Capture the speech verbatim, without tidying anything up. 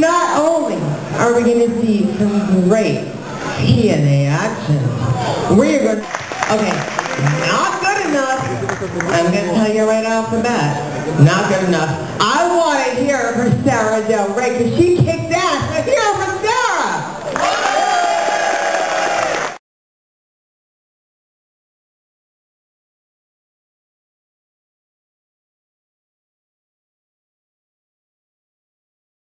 not only are we going to see some great T N A action, we're going to, okay, not good enough. I'm going to tell you right off the bat, not good enough. I want to hear for Sarah Del Rey, because she